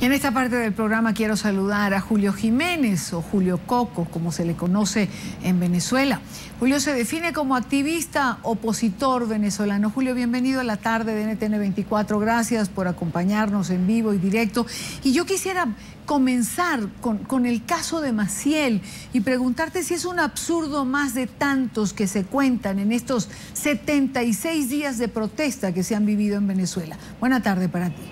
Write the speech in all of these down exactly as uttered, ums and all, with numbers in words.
Y en esta parte del programa quiero saludar a Julio Jiménez, o Julio Coco, como se le conoce en Venezuela. Julio se define como activista opositor venezolano. Julio, bienvenido a la tarde de N T N veinticuatro. Gracias por acompañarnos en vivo y directo. Y yo quisiera comenzar con, con el caso de Maciel y preguntarte si es un absurdo más de tantos que se cuentan en estos setenta y seis días de protesta que se han vivido en Venezuela. Buena tarde para ti.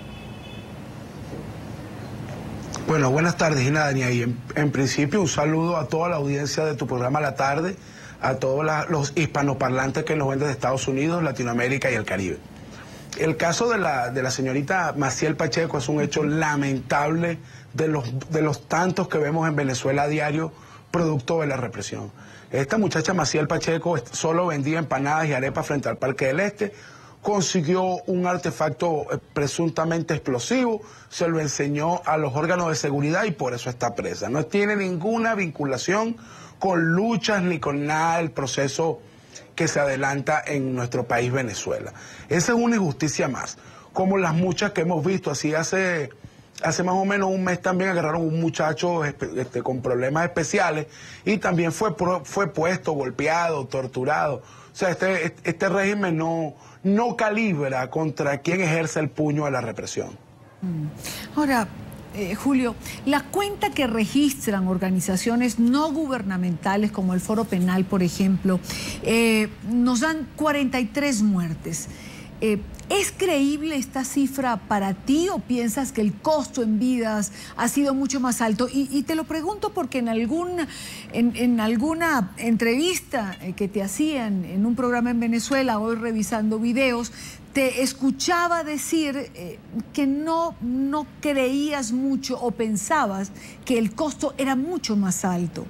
Bueno, buenas tardes, Inadnia. Y en, en principio un saludo a toda la audiencia de tu programa La Tarde, a todos la, los hispanoparlantes que nos ven desde Estados Unidos, Latinoamérica y el Caribe. El caso de la, de la señorita Maciel Pacheco es un hecho lamentable de los, de los tantos que vemos en Venezuela a diario, producto de la represión. Esta muchacha Maciel Pacheco solo vendía empanadas y arepas frente al Parque del Este, consiguió un artefacto presuntamente explosivo, se lo enseñó a los órganos de seguridad y por eso está presa. No tiene ninguna vinculación con luchas ni con nada del proceso que se adelanta en nuestro país Venezuela. Esa es una injusticia más, como las muchas que hemos visto. Así hace, hace más o menos un mes también agarraron un muchacho este, con problemas especiales y también fue, fue puesto, golpeado, torturado. O sea, este, este régimen no, no calibra contra quien ejerce el puño de la represión. Ahora, eh, Julio, la cuenta que registran organizaciones no gubernamentales como el Foro Penal, por ejemplo, eh, nos dan cuarenta y tres muertes. Eh, ¿Es creíble esta cifra para ti o piensas que el costo en vidas ha sido mucho más alto? Y, y te lo pregunto porque en, algún, en, en alguna entrevista que te hacían en un programa en Venezuela, hoy revisando videos, te escuchaba decir eh, que no, no creías mucho o pensabas que el costo era mucho más alto.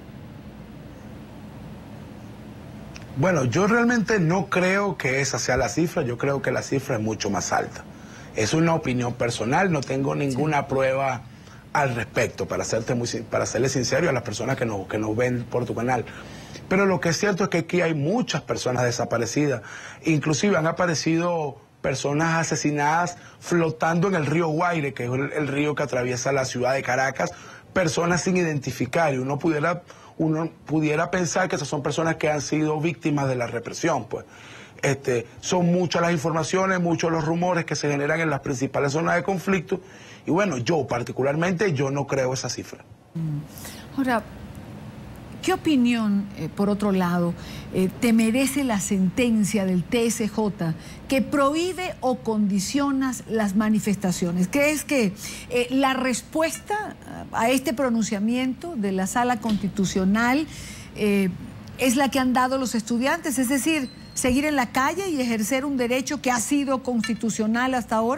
Bueno, yo realmente no creo que esa sea la cifra, yo creo que la cifra es mucho más alta. Es una opinión personal, no tengo ninguna sí. prueba al respecto, para, serte muy, para serle sincero a las personas que nos, que nos ven por tu canal. Pero lo que es cierto es que aquí hay muchas personas desaparecidas, inclusive han aparecido personas asesinadas flotando en el río Guaire, que es el, el río que atraviesa la ciudad de Caracas, personas sin identificar, y uno pudiera... uno pudiera pensar que esas son personas que han sido víctimas de la represión, pues. Este, son muchas las informaciones, muchos los rumores que se generan en las principales zonas de conflicto, y bueno, yo particularmente, yo no creo esa cifra. Ahora, ¿qué opinión, eh, por otro lado, eh, te merece la sentencia del T S J que prohíbe o condiciona las manifestaciones? ¿Crees que eh, la respuesta a este pronunciamiento de la Sala Constitucional eh, es la que han dado los estudiantes? Es decir, seguir en la calle y ejercer un derecho que ha sido constitucional hasta ahora.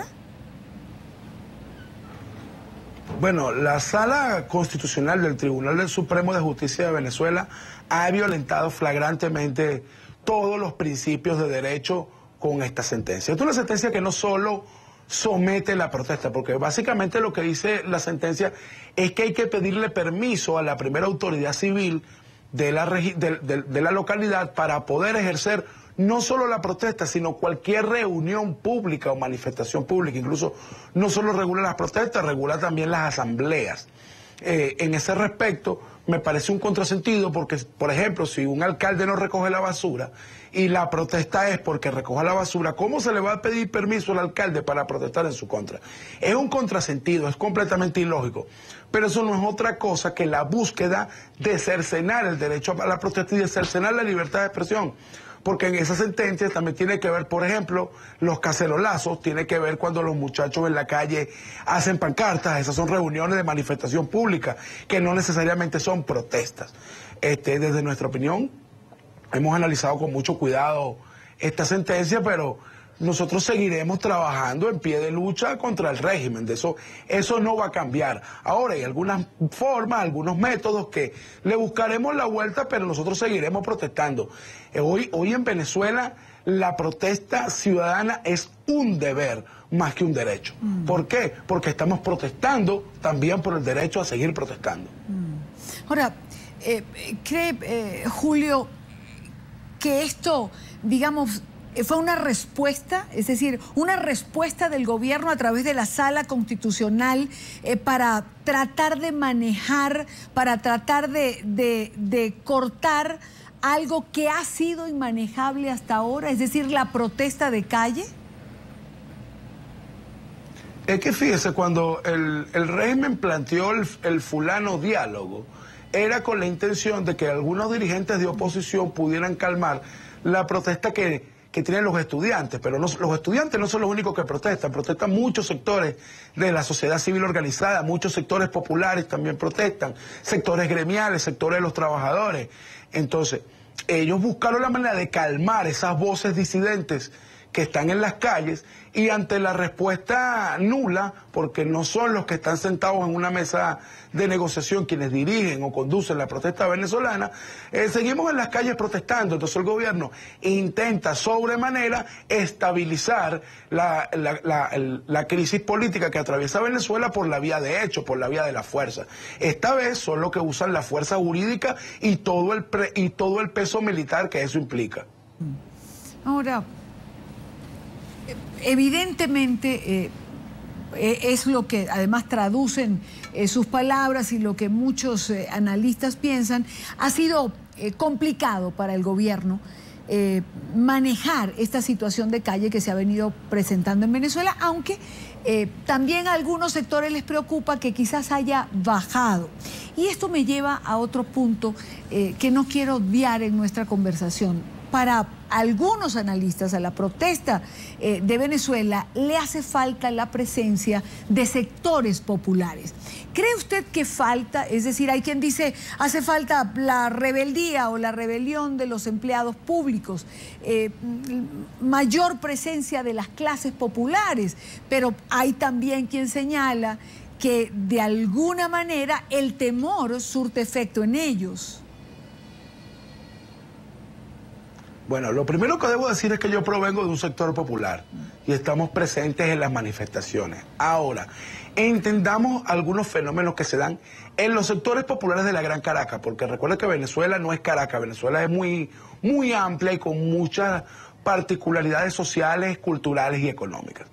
Bueno, la Sala Constitucional del Tribunal del Supremo de Justicia de Venezuela ha violentado flagrantemente todos los principios de derecho con esta sentencia. Esta es una sentencia que no solo somete la protesta, porque básicamente lo que dice la sentencia es que hay que pedirle permiso a la primera autoridad civil de la, de, de, de la localidad para poder ejercer no solo la protesta, sino cualquier reunión pública o manifestación pública. Incluso no solo regula las protestas, regula también las asambleas. Eh, en ese respecto, me parece un contrasentido porque, por ejemplo, si un alcalde no recoge la basura y la protesta es porque recoja la basura, ¿cómo se le va a pedir permiso al alcalde para protestar en su contra? Es un contrasentido, es completamente ilógico. Pero eso no es otra cosa que la búsqueda de cercenar el derecho a la protesta y de cercenar la libertad de expresión. Porque en esa sentencia también tiene que ver, por ejemplo, los cacerolazos, tiene que ver cuando los muchachos en la calle hacen pancartas, esas son reuniones de manifestación pública, que no necesariamente son protestas. Este, desde nuestra opinión, hemos analizado con mucho cuidado esta sentencia, pero nosotros seguiremos trabajando en pie de lucha contra el régimen. De eso, eso no va a cambiar. Ahora hay algunas formas, algunos métodos que le buscaremos la vuelta, pero nosotros seguiremos protestando. Hoy, hoy en Venezuela la protesta ciudadana es un deber más que un derecho. Mm. ¿Por qué? Porque estamos protestando también por el derecho a seguir protestando. Mm. Ahora, eh, ¿cree eh, Julio que esto, digamos, fue una respuesta, es decir, una respuesta del gobierno a través de la Sala Constitucional eh, para tratar de manejar, para tratar de, de, de cortar algo que ha sido inmanejable hasta ahora, es decir, la protesta de calle? Es que fíjese, cuando el, el régimen planteó el, el fulano diálogo, era con la intención de que algunos dirigentes de oposición pudieran calmar la protesta que... que tienen los estudiantes, pero no, los estudiantes no son los únicos que protestan, protestan muchos sectores de la sociedad civil organizada, muchos sectores populares también protestan, sectores gremiales, sectores de los trabajadores. Entonces, ellos buscaron la manera de calmar esas voces disidentes que están en las calles, y ante la respuesta nula, porque no son los que están sentados en una mesa de negociación quienes dirigen o conducen la protesta venezolana, eh, seguimos en las calles protestando. Entonces el gobierno intenta sobremanera estabilizar la, la, la, la, la crisis política que atraviesa Venezuela por la vía de hecho, por la vía de la fuerza. Esta vez son los que usan la fuerza jurídica y todo el, pre, y todo el peso militar que eso implica. Ahora, evidentemente eh, es lo que además traducen eh, sus palabras y lo que muchos eh, analistas piensan. Ha sido eh, complicado para el gobierno eh, manejar esta situación de calle que se ha venido presentando en Venezuela, aunque eh, también a algunos sectores les preocupa que quizás haya bajado. Y esto me lleva a otro punto eh, que no quiero obviar en nuestra conversación. Para algunos analistas, a la protesta eh, de Venezuela le hace falta la presencia de sectores populares. ¿Cree usted que falta? Es decir, hay quien dice, hace falta la rebeldía o la rebelión de los empleados públicos, eh, mayor presencia de las clases populares, pero hay también quien señala que de alguna manera el temor surte efecto en ellos. Bueno, lo primero que debo decir es que yo provengo de un sector popular y estamos presentes en las manifestaciones. Ahora, entendamos algunos fenómenos que se dan en los sectores populares de la Gran Caracas, porque recuerden que Venezuela no es Caracas, Venezuela es muy, muy amplia y con muchas particularidades sociales, culturales y económicas.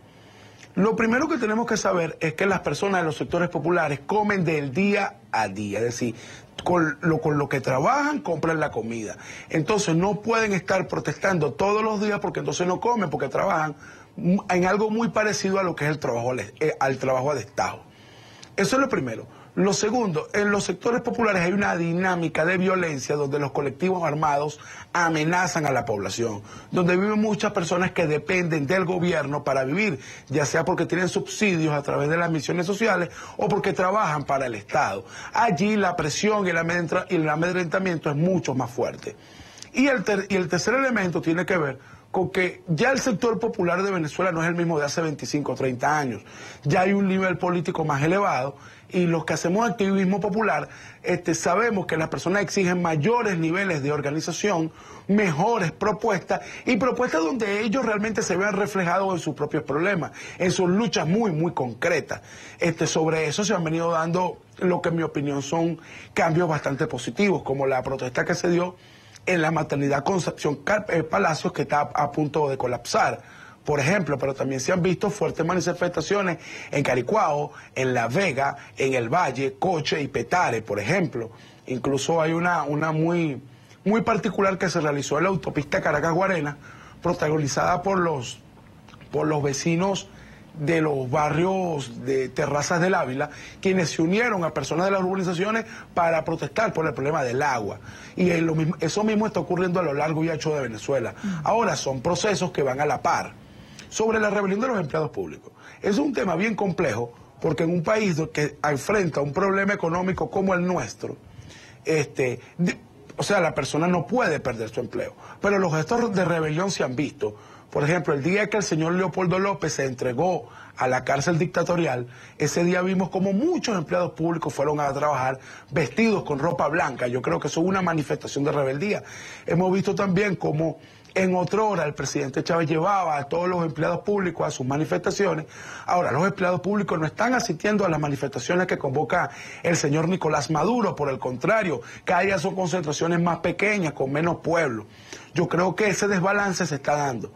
Lo primero que tenemos que saber es que las personas de los sectores populares comen del día a día, es decir, con lo, con lo que trabajan, compran la comida. Entonces no pueden estar protestando todos los días porque entonces no comen, porque trabajan en algo muy parecido a lo que es el trabajo al, eh, al trabajo a destajo. Eso es lo primero. Lo segundo, en los sectores populares hay una dinámica de violencia donde los colectivos armados amenazan a la población, donde viven muchas personas que dependen del gobierno para vivir, ya sea porque tienen subsidios a través de las misiones sociales o porque trabajan para el Estado. Allí la presión y el, amedrenta, y el amedrentamiento es mucho más fuerte. Y el, ter, y el tercer elemento tiene que ver con que ya el sector popular de Venezuela no es el mismo de hace veinticinco o treinta años. Ya hay un nivel político más elevado y los que hacemos activismo popular este, sabemos que las personas exigen mayores niveles de organización, mejores propuestas y propuestas donde ellos realmente se vean reflejados en sus propios problemas, en sus luchas muy, muy concretas. Este, sobre eso se han venido dando lo que en mi opinión son cambios bastante positivos, como la protesta que se dio en la maternidad Concepción Palacios, que está a punto de colapsar, por ejemplo, pero también se han visto fuertes manifestaciones en Caricuao, en La Vega, en El Valle, Coche y Petare, por ejemplo. Incluso hay una, una muy, muy particular que se realizó en la autopista Caracas-Guarena, protagonizada por los, por los vecinos de los barrios de Terrazas del Ávila, quienes se unieron a personas de las urbanizaciones para protestar por el problema del agua. Y lo mismo, eso mismo está ocurriendo a lo largo y ancho de Venezuela. Ahora son procesos que van a la par. Sobre la rebelión de los empleados públicos, es un tema bien complejo, porque en un país que enfrenta un problema económico como el nuestro, este, de, o sea, la persona no puede perder su empleo, pero los gestos de rebelión se han visto. Por ejemplo, el día que el señor Leopoldo López se entregó a la cárcel dictatorial, ese día vimos como muchos empleados públicos fueron a trabajar vestidos con ropa blanca. Yo creo que eso es una manifestación de rebeldía. Hemos visto también como en otra hora el presidente Chávez llevaba a todos los empleados públicos a sus manifestaciones. Ahora, los empleados públicos no están asistiendo a las manifestaciones que convoca el señor Nicolás Maduro, por el contrario, cada día son concentraciones más pequeñas, con menos pueblo. Yo creo que ese desbalance se está dando.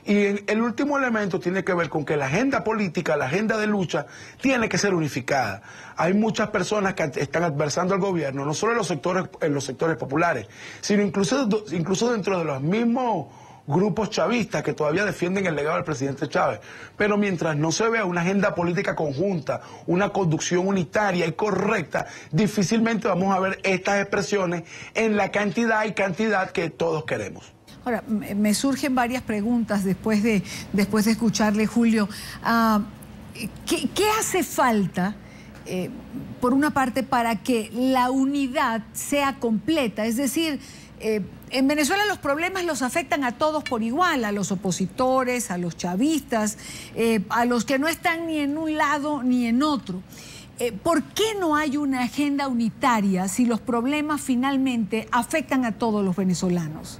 Y en, el último elemento tiene que ver con que la agenda política, la agenda de lucha, tiene que ser unificada. Hay muchas personas que están adversando al gobierno, no solo en los sectores, en los sectores populares, sino incluso, incluso dentro de los mismos grupos chavistas que todavía defienden el legado del presidente Chávez. Pero mientras no se vea una agenda política conjunta, una conducción unitaria y correcta, difícilmente vamos a ver estas expresiones en la cantidad y cantidad que todos queremos. Ahora, me surgen varias preguntas después de, después de escucharle, Julio. Uh, ¿qué, ¿Qué hace falta, eh, por una parte, para que la unidad sea completa? Es decir, eh, en Venezuela los problemas los afectan a todos por igual, a los opositores, a los chavistas, eh, a los que no están ni en un lado ni en otro. Eh, ¿Por qué no hay una agenda unitaria si los problemas finalmente afectan a todos los venezolanos?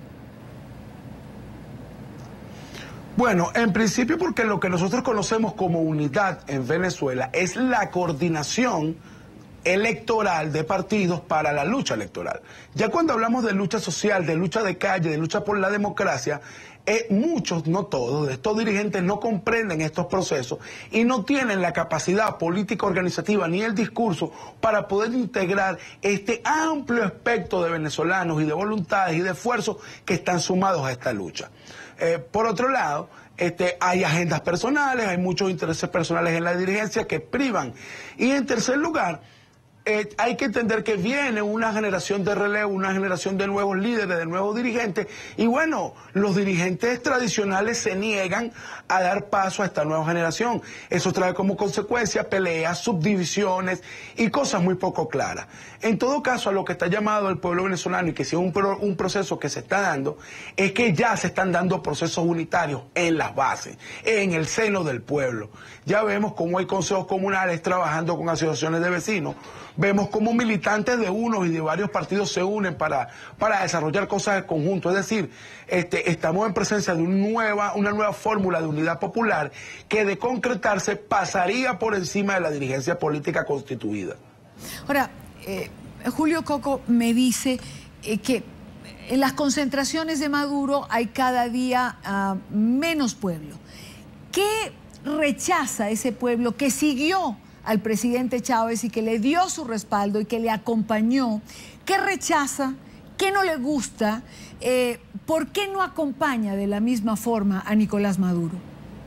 Bueno, en principio porque lo que nosotros conocemos como unidad en Venezuela es la coordinación electoral de partidos para la lucha electoral. Ya cuando hablamos de lucha social, de lucha de calle, de lucha por la democracia, eh, muchos, no todos, de estos dirigentes no comprenden estos procesos y no tienen la capacidad política organizativa ni el discurso para poder integrar este amplio espectro de venezolanos y de voluntades y de esfuerzos que están sumados a esta lucha. Eh, por otro lado, este, hay agendas personales, hay muchos intereses personales en la dirigencia que privan. Y en tercer lugar, eh, hay que entender que viene una generación de relevo, una generación de nuevos líderes, de nuevos dirigentes, y bueno, los dirigentes tradicionales se niegan a dar paso a esta nueva generación. Eso trae como consecuencia peleas, subdivisiones y cosas muy poco claras. En todo caso, a lo que está llamado el pueblo venezolano, y que si es un, pro, un proceso que se está dando, es que ya se están dando procesos unitarios en las bases, en el seno del pueblo. Ya vemos cómo hay consejos comunales trabajando con asociaciones de vecinos, vemos cómo militantes de unos y de varios partidos se unen para, para desarrollar cosas en conjunto. Es decir, este, estamos en presencia de una nueva, una nueva fórmula de unidad popular que, de concretarse, pasaría por encima de la dirigencia política constituida. Ahora, eh, Julio Coco me dice eh, que en las concentraciones de Maduro hay cada día uh, menos pueblo. ¿Qué rechaza ese pueblo que siguió al presidente Chávez y que le dio su respaldo y que le acompañó? ¿Qué rechaza? ¿Qué no le gusta? Eh, ¿Por qué no acompaña de la misma forma a Nicolás Maduro?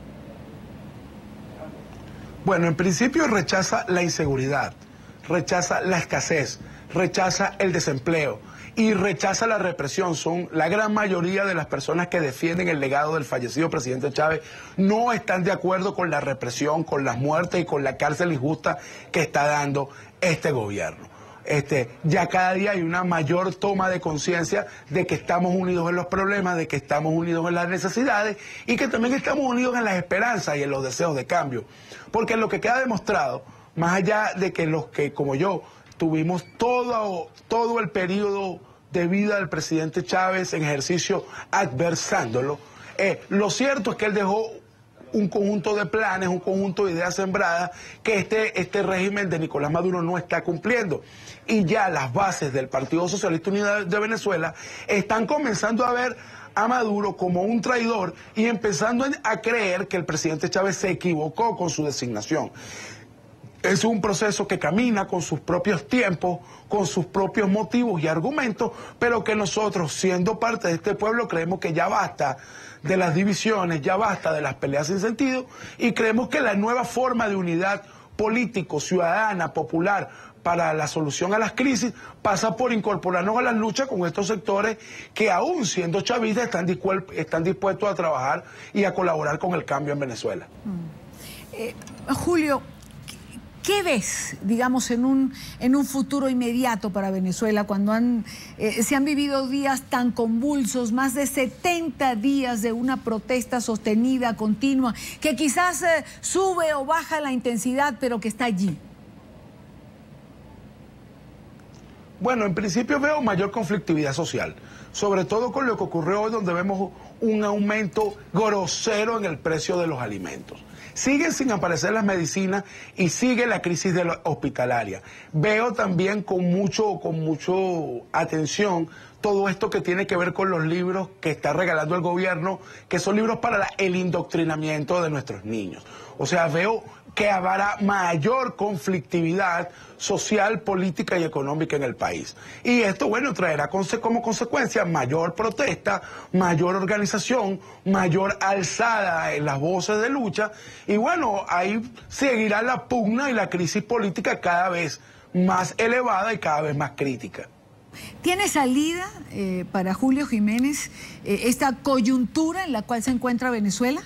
Bueno, en principio rechaza la inseguridad, rechaza la escasez, rechaza el desempleo y rechaza la represión. Son la gran mayoría de las personas que defienden el legado del fallecido presidente Chávez no están de acuerdo con la represión, con las muertes y con la cárcel injusta que está dando este gobierno. Este, ya cada día hay una mayor toma de conciencia de que estamos unidos en los problemas, de que estamos unidos en las necesidades y que también estamos unidos en las esperanzas y en los deseos de cambio. Porque lo que queda demostrado, más allá de que los que, como yo, tuvimos todo, todo el periodo de vida del presidente Chávez en ejercicio adversándolo, eh, lo cierto es que él dejó un conjunto de planes, un conjunto de ideas sembradas que este, este régimen de Nicolás Maduro no está cumpliendo. Y ya las bases del Partido Socialista Unido de Venezuela están comenzando a ver a Maduro como un traidor y empezando a creer que el presidente Chávez se equivocó con su designación. Es un proceso que camina con sus propios tiempos, con sus propios motivos y argumentos, pero que nosotros, siendo parte de este pueblo, creemos que ya basta de las divisiones, ya basta de las peleas sin sentido, y creemos que la nueva forma de unidad político, ciudadana, popular, para la solución a las crisis, pasa por incorporarnos a las luchas con estos sectores que, aún siendo chavistas, están, están dispuestos a trabajar y a colaborar con el cambio en Venezuela. Mm. Eh, Julio, ¿qué ves, digamos, en un, en un futuro inmediato para Venezuela cuando han, eh, se han vivido días tan convulsos, más de setenta días de una protesta sostenida, continua, que quizás eh, sube o baja la intensidad, pero que está allí? Bueno, en principio veo mayor conflictividad social, sobre todo con lo que ocurrió hoy, donde vemos un aumento grosero en el precio de los alimentos. Siguen sin aparecer las medicinas y sigue la crisis de la hospitalaria. Veo también con mucho, con mucho atención todo esto que tiene que ver con los libros que está regalando el gobierno, que son libros para la, el indoctrinamiento de nuestros niños. O sea, veo que habrá mayor conflictividad social, política y económica en el país. Y esto, bueno, traerá conse como consecuencia mayor protesta, mayor organización, mayor alzada en las voces de lucha. Y bueno, ahí seguirá la pugna y la crisis política cada vez más elevada y cada vez más crítica. ¿Tiene salida eh, para Julio Jiménez eh, esta coyuntura en la cual se encuentra Venezuela?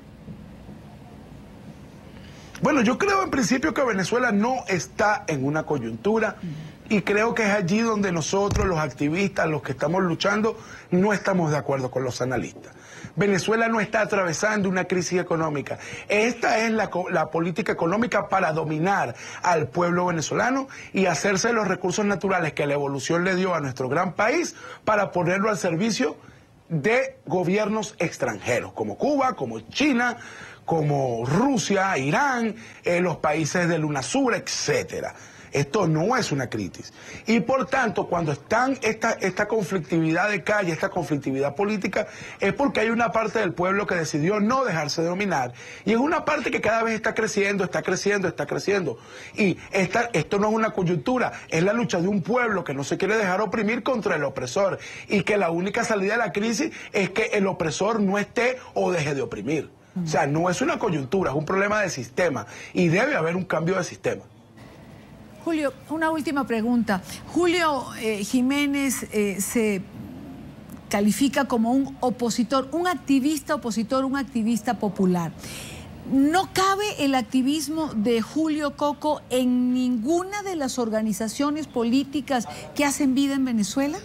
Bueno, yo creo en principio que Venezuela no está en una coyuntura y creo que es allí donde nosotros, los activistas, los que estamos luchando, no estamos de acuerdo con los analistas. Venezuela no está atravesando una crisis económica. Esta es la, la política económica para dominar al pueblo venezolano y hacerse de los recursos naturales que la evolución le dio a nuestro gran país para ponerlo al servicio de gobiernos extranjeros, como Cuba, como China, como Rusia, Irán, eh, los países del UNASUR, etcétera. Esto no es una crisis. Y por tanto, cuando están esta, esta conflictividad de calle, esta conflictividad política, es porque hay una parte del pueblo que decidió no dejarse de dominar. Y es una parte que cada vez está creciendo, está creciendo, está creciendo. Y esta, esto no es una coyuntura, es la lucha de un pueblo que no se quiere dejar oprimir contra el opresor. Y que la única salida de la crisis es que el opresor no esté o deje de oprimir. O sea, no es una coyuntura, es un problema de sistema. Y debe haber un cambio de sistema. Julio, una última pregunta. Julio eh, Jiménez eh, se califica como un opositor, un activista opositor, un activista popular. ¿No cabe el activismo de Julio Coco en ninguna de las organizaciones políticas que hacen vida en Venezuela?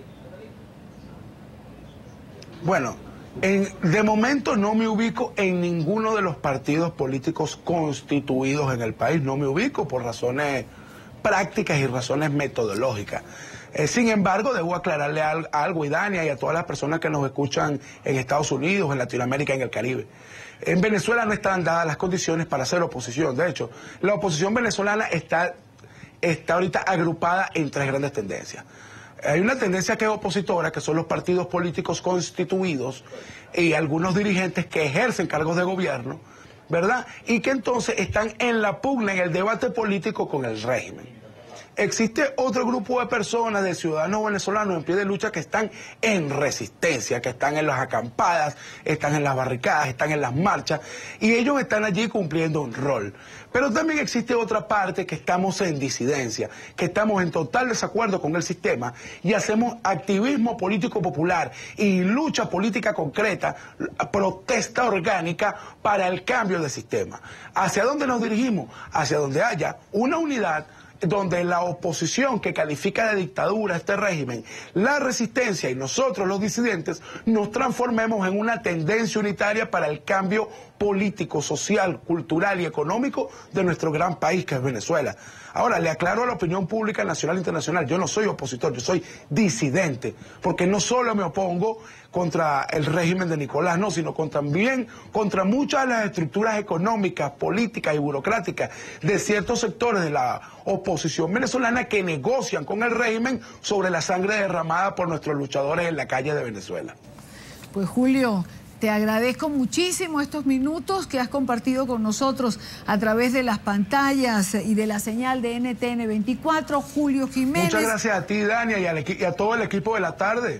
Bueno, en, de momento no me ubico en ninguno de los partidos políticos constituidos en el país. No me ubico por razones prácticas y razones metodológicas. Eh, sin embargo, debo aclararle al, a algo, y Dania, y a todas las personas que nos escuchan en Estados Unidos, en Latinoamérica y en el Caribe. En Venezuela no están dadas las condiciones para hacer oposición. De hecho, la oposición venezolana está, está ahorita agrupada en tres grandes tendencias. Hay una tendencia que es opositora, que son los partidos políticos constituidos y algunos dirigentes que ejercen cargos de gobierno, ¿verdad? Y que entonces están en la pugna, en el debate político con el régimen. Existe otro grupo de personas, de ciudadanos venezolanos en pie de lucha, que están en resistencia, que están en las acampadas, están en las barricadas, están en las marchas, y ellos están allí cumpliendo un rol. Pero también existe otra parte que estamos en disidencia, que estamos en total desacuerdo con el sistema y hacemos activismo político popular y lucha política concreta, protesta orgánica para el cambio de sistema. ¿Hacia dónde nos dirigimos? Hacia donde haya una unidad, donde la oposición que califica de dictadura a este régimen, la resistencia y nosotros los disidentes nos transformemos en una tendencia unitaria para el cambio político, social, cultural y económico de nuestro gran país que es Venezuela. Ahora, le aclaro a la opinión pública nacional e internacional, yo no soy opositor, yo soy disidente, porque no solo me opongo contra el régimen de Nicolás, no, sino con, también contra muchas de las estructuras económicas, políticas y burocráticas de ciertos sectores de la oposición venezolana que negocian con el régimen sobre la sangre derramada por nuestros luchadores en la calle de Venezuela. Pues Julio, te agradezco muchísimo estos minutos que has compartido con nosotros a través de las pantallas y de la señal de N T N veinticuatro. Julio Jiménez. Muchas gracias a ti, Dania, y, al y a todo el equipo de la tarde.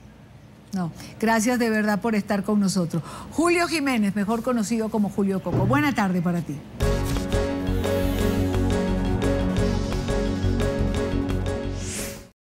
No, gracias de verdad por estar con nosotros. Julio Jiménez, mejor conocido como Julio Coco. Buena tarde para ti.